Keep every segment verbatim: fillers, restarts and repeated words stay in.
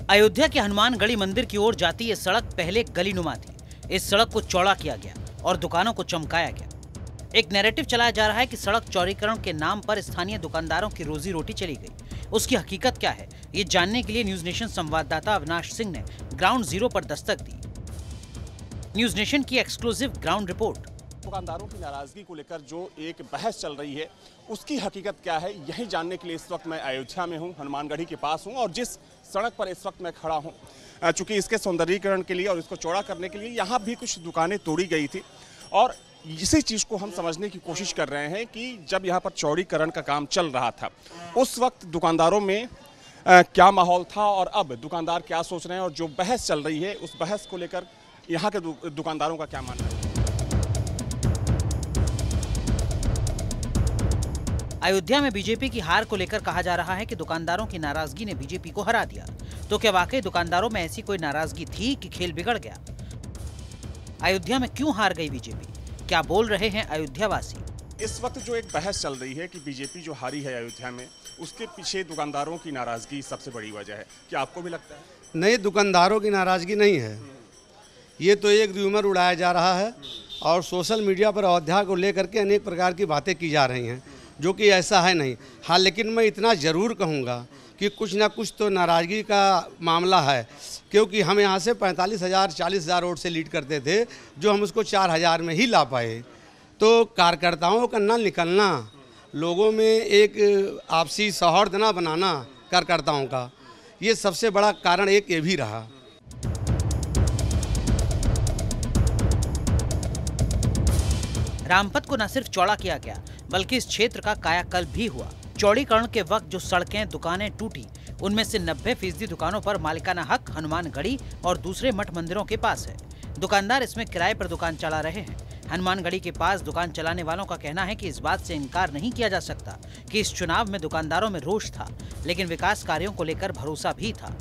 अयोध्या के हनुमानगढ़ी मंदिर की ओर जाती ये सड़क पहले गली नुमा थी। इस सड़क को चौड़ा किया गया और दुकानों को चमकाया गया। एक नैरेटिव चलाया जा रहा है कि सड़क चौड़ीकरण के नाम पर स्थानीय दुकानदारों की रोजी रोटी चली गई। उसकी हकीकत क्या है, ये जानने के लिए न्यूज नेशन संवाददाता अविनाश सिंह ने ग्राउंड जीरो पर दस्तक दी। न्यूज नेशन की एक्सक्लूसिव ग्राउंड रिपोर्ट। दुकानदारों की नाराजगी को लेकर जो एक बहस चल रही है, उसकी हकीकत क्या है, यही जानने के लिए इस वक्त मैं अयोध्या में हूं, हनुमानगढ़ी के पास हूं। और जिस सड़क पर इस वक्त मैं खड़ा हूं, चूंकि इसके सौंदर्यीकरण के लिए और इसको चौड़ा करने के लिए यहाँ भी कुछ दुकानें तोड़ी गई थी। और इसी चीज़ को हम समझने की कोशिश कर रहे हैं कि जब यहाँ पर चौड़ीकरण का काम चल रहा था, उस वक्त दुकानदारों में आ, क्या माहौल था और अब दुकानदार क्या सोच रहे हैं, और जो बहस चल रही है उस बहस को लेकर यहाँ के दु, दुकानदारों का क्या मानना है। अयोध्या में बीजेपी की हार को लेकर कहा जा रहा है कि दुकानदारों की नाराजगी ने बीजेपी को हरा दिया। तो क्या वाकई दुकानदारों में ऐसी कोई नाराजगी थी कि खेल बिगड़ गया? अयोध्या में क्यों हार गई बीजेपी? क्या बोल रहे हैं अयोध्या वासी? इस वक्त जो एक बहस चल रही है कि बीजेपी जो हारी है अयोध्या में, उसके पीछे दुकानदारों की नाराजगी सबसे बड़ी वजह है। क्या आपको भी लगता है? नहीं, दुकानदारों की नाराजगी नहीं है। ये तो एक र्यूमर उड़ाया जा रहा है और सोशल मीडिया पर अयोध्या को लेकर के अनेक प्रकार की बातें की जा रही हैं, जो कि ऐसा है नहीं। हाँ, लेकिन मैं इतना ज़रूर कहूँगा कि कुछ ना कुछ तो नाराज़गी का मामला है, क्योंकि हम यहाँ से पैंतालीस हज़ार चालीस हज़ार वोट से लीड करते थे, जो हम उसको चार हज़ार में ही ला पाए। तो कार्यकर्ताओं का ना निकलना, लोगों में एक आपसी सौहार्द ना बनाना कार्यकर्ताओं का, ये सबसे बड़ा कारण एक ये भी रहा। रामपथ को न सिर्फ चौड़ा किया गया, बल्कि इस क्षेत्र का कायाकल्प भी हुआ। चौड़ीकरण के वक्त जो सड़कें, दुकानें टूटी, उनमें से नब्बे फीसदी दुकानों पर मालिकाना हक हनुमानगढ़ी और दूसरे मठ मंदिरों के पास है। दुकानदार इसमें किराए पर दुकान चला रहे हैं। हनुमानगढ़ी के पास दुकान चलाने वालों का कहना है कि इस बात से इनकार नहीं किया जा सकता कि इस चुनाव में दुकानदारों में रोष था, लेकिन विकास कार्यों को लेकर भरोसा भी था।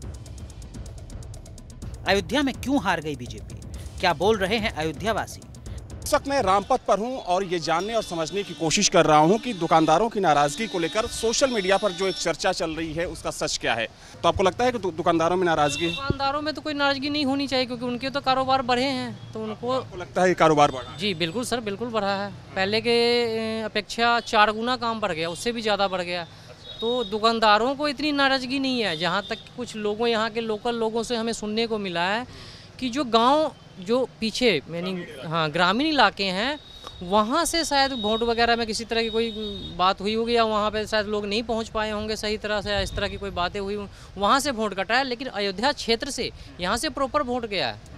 अयोध्या में क्यों हार गई बीजेपी? क्या बोल रहे हैं अयोध्या वासी? इस वक्त मैं रामपथ पर हूं और ये जानने और समझने की कोशिश कर रहा हूं कि दुकानदारों की नाराजगी को लेकर सोशल मीडिया पर जो एक चर्चा चल रही है, उसका सच क्या है। तो आपको लगता है कि दु, दुकानदारों में नाराजगी? दुकानदारों में तो कोई नाराजगी नहीं होनी चाहिए, क्योंकि उनके तो कारोबार बढ़े हैं, तो उनको आपको लगता है कारोबार बढ़ा? जी बिल्कुल सर, बिल्कुल बढ़ा है। पहले के अपेक्षा चार गुना काम बढ़ गया, उससे भी ज़्यादा बढ़ गया। तो दुकानदारों को इतनी नाराजगी नहीं है। जहाँ तक कुछ लोगों, यहाँ के लोकल लोगों से हमें सुनने को मिला है कि जो गाँव जो पीछे यानी हाँ ग्रामीण इलाके हैं, वहाँ से शायद वोट वगैरह में किसी तरह की कोई बात हुई होगी, या वहाँ पे शायद लोग नहीं पहुँच पाए होंगे सही तरह से, इस तरह की कोई बातें हुई, वहाँ से वोट कटा है। लेकिन अयोध्या क्षेत्र से यहाँ से प्रॉपर वोट गया है।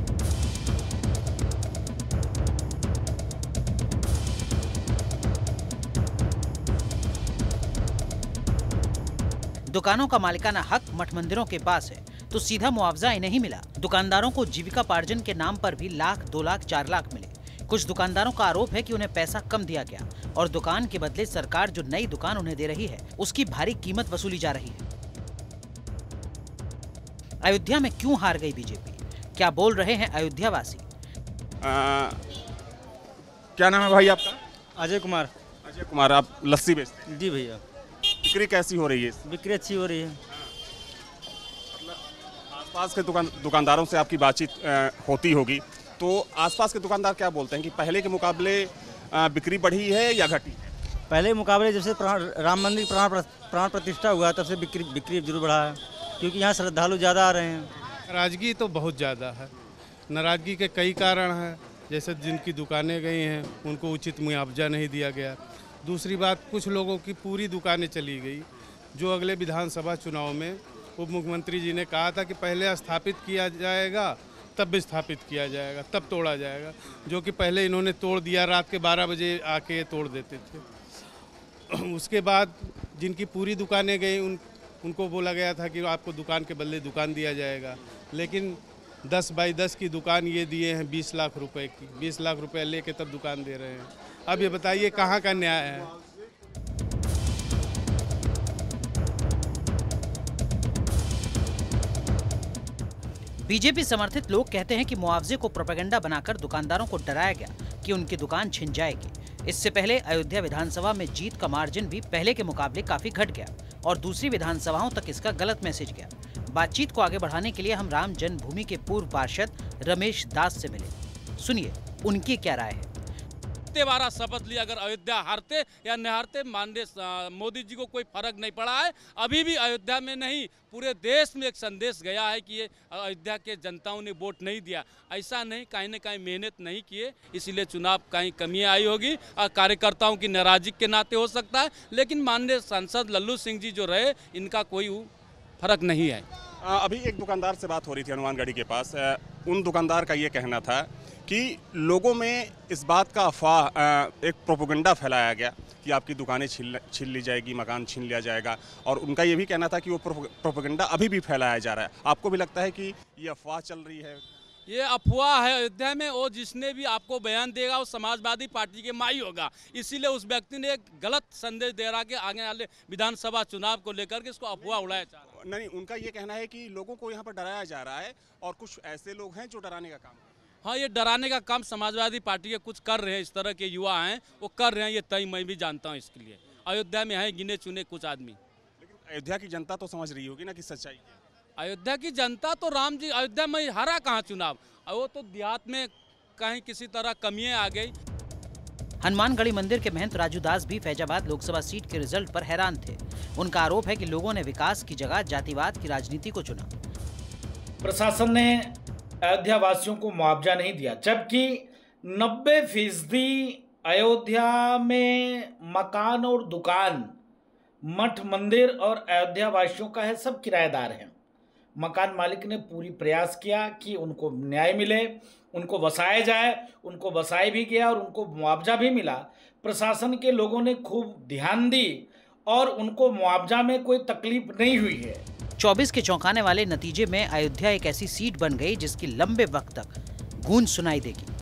दुकानों का मालिकाना हक मठ मंदिरों के पास है, तो सीधा मुआवजा इन्हें ही मिला। दुकानदारों को जीविकापार्जन के नाम पर भी लाख, दो लाख, चार लाख मिले। कुछ दुकानदारों का आरोप है कि उन्हें पैसा कम दिया गया और दुकान के बदले सरकार जो नई दुकान उन्हें दे रही है, उसकी भारी कीमत वसूली जा रही है। अयोध्या में क्यों हार गई बीजेपी? क्या बोल रहे हैं अयोध्या वासी? क्या नाम है भाई आपका? अजय कुमार। अजय कुमार, आप लस्सी बेचते हैं? जी भैया। बिक्री कैसी हो रही है? बिक्री अच्छी हो रही है। आसपास के दुकान दुकानदारों से आपकी बातचीत होती होगी, तो आसपास के दुकानदार क्या बोलते हैं कि पहले के मुकाबले बिक्री बढ़ी है या घटी है? पहले मुकाबले जब से राम मंदिर प्राण प्राण प्रतिष्ठा हुआ, तब से बिक्री बिक्री जरूर बढ़ा है, क्योंकि यहाँ श्रद्धालु ज़्यादा आ रहे हैं। नाराजगी तो बहुत ज़्यादा है। नाराजगी के कई कारण हैं, जैसे जिनकी दुकानें गई हैं उनको उचित मुआवजा नहीं दिया गया। दूसरी बात, कुछ लोगों की पूरी दुकानें चली गई, जो अगले विधानसभा चुनाव में उप मुख्यमंत्री जी ने कहा था कि पहले स्थापित किया जाएगा, तब भी स्थापित किया जाएगा, तब तोड़ा जाएगा, जो कि पहले इन्होंने तोड़ दिया। रात के बारह बजे आके तोड़ देते थे। उसके बाद जिनकी पूरी दुकानें गई, उन उनको बोला गया था कि आपको दुकान के बदले दुकान दिया जाएगा, लेकिन दस बाई दस की दुकान ये दिए हैं बीस लाख रुपए की। बीस लाख रुपए लेके तब दुकान दे रहे हैं। अब ये बताइए कहाँ का न्याय है? बीजेपी समर्थित लोग कहते हैं कि मुआवजे को प्रोपेगेंडा बनाकर दुकानदारों को डराया गया कि उनकी दुकान छिन जाएगी। इससे पहले अयोध्या विधानसभा में जीत का मार्जिन भी पहले के मुकाबले काफी घट गया और दूसरी विधानसभाओं तक इसका गलत मैसेज गया। बातचीत को आगे बढ़ाने के लिए हम राम जन्मभूमि के पूर्व पार्षद रमेश दास से मिले। सुनिए उनकी क्या राय है। बारह शपथ लिया, अगर अयोध्या हारते या न हारते माननीय मोदी जी को कोई फर्क नहीं पड़ा है। अभी भी अयोध्या में नहीं पूरे देश में एक संदेश गया है कि ये अयोध्या के जनताओं ने वोट नहीं दिया। ऐसा नहीं, कहीं न कहीं मेहनत नहीं किए, इसीलिए चुनाव कहीं कमियां आई होगी और कार्यकर्ताओं की नाराजगी के नाते हो सकता है। लेकिन माननीय सांसद लल्लू सिंह जी जो रहे, इनका कोई फर्क नहीं है। अभी एक दुकानदार से बात हो रही थी हनुमानगढ़ी के पास। उन दुकानदार का ये कहना था कि लोगों में इस बात का अफवाह, एक प्रोपेगेंडा फैलाया गया कि आपकी दुकानें छीन छीन ली जाएगी, मकान छीन लिया जाएगा, और उनका ये भी कहना था कि वो प्रोपेगेंडा अभी भी फैलाया जा रहा है। आपको भी लगता है कि ये अफवाह चल रही है? ये अफवाह है अयोध्या में। वो जिसने भी आपको बयान देगा वो समाजवादी पार्टी के माई होगा, इसीलिए उस व्यक्ति ने एक गलत संदेश दे रहा कि आगे वाले विधानसभा चुनाव को लेकर के इसको अफवाह उड़ाया जा रहा है। नहीं, उनका ये कहना है कि लोगों को यहाँ पर डराया जा रहा है और कुछ ऐसे लोग हैं जो डराने का काम कर रहे हैं। हाँ, ये डराने का काम समाजवादी पार्टी के कुछ कर रहे हैं, इस तरह के युवा हैं वो कर रहे हैं। ये तय मैं भी जानता हूँ। इसके लिए अयोध्या में हैं गिने चुने कुछ आदमी। लेकिन अयोध्या की जनता तो समझ रही होगी ना कि सच्चाई है। अयोध्या की जनता तो राम जी, अयोध्या में हारा कहाँ चुनाव, वो तो देहात में कहीं किसी तरह कमियां आ गई। हनुमानगढ़ी मंदिर के महंत राजू दास भी फैजाबाद लोकसभा सीट के रिजल्ट पर हैरान थे। उनका आरोप है कि लोगों ने विकास की जगह जातिवाद की राजनीति को चुना। प्रशासन ने अयोध्या वासियों को मुआवजा नहीं दिया, जबकि नब्बे फीसदी अयोध्या में मकान और दुकान मठ मंदिर और अयोध्या वासियों का है, सब किराएदार हैं। मकान मालिक ने पूरी प्रयास किया कि उनको न्याय मिले, उनको बसाया जाए, उनको बसाया भी गया और उनको मुआवजा भी मिला। प्रशासन के लोगों ने खूब ध्यान दी और उनको मुआवजा में कोई तकलीफ नहीं हुई है। चौबीस के चौंकाने वाले नतीजे में अयोध्या एक ऐसी सीट बन गई जिसकी लंबे वक्त तक गूंज सुनाई देगी।